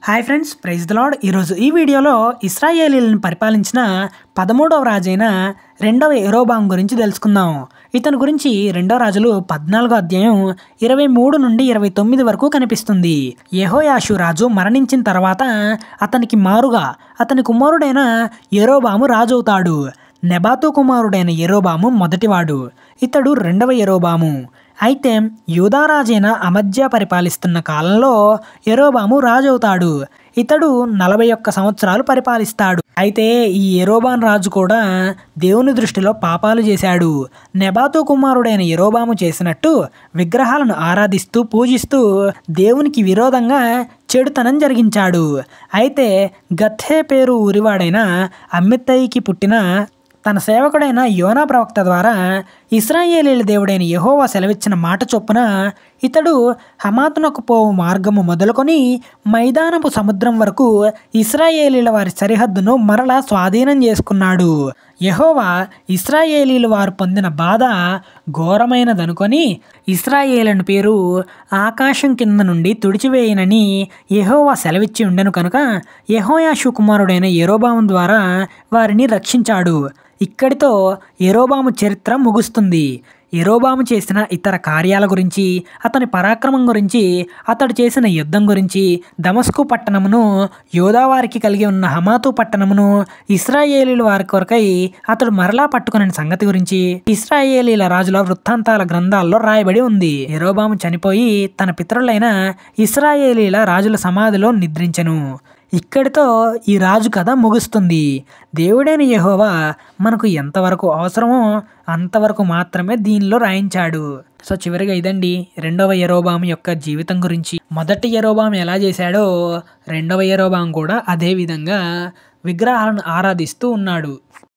Hi friends, praise the Lord. ఈరోజు ఈ వీడియోలో ఇశ్రాయేలీలను పరిపాలించిన 13వ రాజైన రెండవ యెరోబాము గురించి తెలుసుకుందాం. ఇతని గురించి రెండో రాజులు 14వ అధ్యాయం 23 నుండి 29 వరకు కనిపిస్తుంది. యెహోయాషు రాజు మరణించిన తర్వాత అతనికి మారుగా అతని కుమారుడైన యెరోబాము రాజు అవుతాడు. నెబాతు కుమారుడైన యెరోబాము మొదటివాడు. ఇతడు రెండవ యెరోబాము. అయితే యూదారాజైన అమజ్యా పరిపాలిస్తున్న కాలంలో యెరోబాము రాజు అవుతాడు. ఇతడు 41 సంవత్సరాలు పరిపాలిస్తాడు. అయితే ఈ యెరోబాము రాజు కూడా దేవుని దృష్టిలో పాపాలు చేశాడు. నెబాతు కుమారుడైన యెరోబాము చేసినట్టు విగ్రహాలను ఆరాధిస్తూ పూజిస్తూ దేవునికి విరోధంగా చెడుతనం జరిగించాడు. అయితే గత్హే పేరు ఊరివాడైన అమ్మిత్తయికి పుట్టిన తన సేవకుడైన యోనా ప్రవక్త ద్వారా ఇశ్రాయేలీల దేవుడైన యెహోవా సెలవిచ్చిన మాట చొప్పున ఇతడు హమాతునకు పోవు మార్గము మొదలుకొని మైదానపు సముద్రం వరకు ఇశ్రాయేలీల వారి సరిహద్దును మరలా స్వాధీనం చేసుకున్నాడు. యెహోవా ఇశ్రాయేలీల వారు పొందిన బాధ ఘోరమైనదనుకొని ఇశ్రాయేలుని పేరు ఆకాశం కింద నుండి తుడిచివేయనని యెహోవా సెలవిచ్చి ఉండెను కనుక యెహోయాషు కుమారుడైన యెరోబాము ద్వారా వారిని రక్షించాడు. ఇక్కడితో యెరోబాము చరిత్ర ముగుస్తుంది. యెరోబాము చేసిన ఇతర కార్యాల గురించి, అతని పరాక్రమం గురించి, అతడు చేసిన యుద్ధం గురించి, దమస్కు పట్టణమును, యోధావారికి కలిగి ఉన్న హమాతు పట్టణమును ఇశ్రాయేలీల వారి కొరకై అతడు మరలా పట్టుకునే సంగతి గురించి ఇశ్రాయేలీల రాజుల వృత్తాంతాల గ్రంథాల్లో రాయబడి ఉంది. యెరోబాము చనిపోయి తన పితరులైన ఇశ్రాయేలీల రాజుల సమాధిలో నిద్రించెను. ఇక్కడితో ఈ రాజు కథ ముగుస్తుంది. దేవుడైన యెహోవా మనకు ఎంతవరకు అవసరమో అంతవరకు మాత్రమే దీనిలో రాయించాడు. సో చివరిగా ఇదండి రెండవ యెరోబాము యొక్క జీవితం గురించి. మొదటి యెరోబాము ఎలా చేశాడో రెండవ యెరోబాము కూడా అదే విధంగా విగ్రహాలను ఆరాధిస్తూ ఉన్నాడు.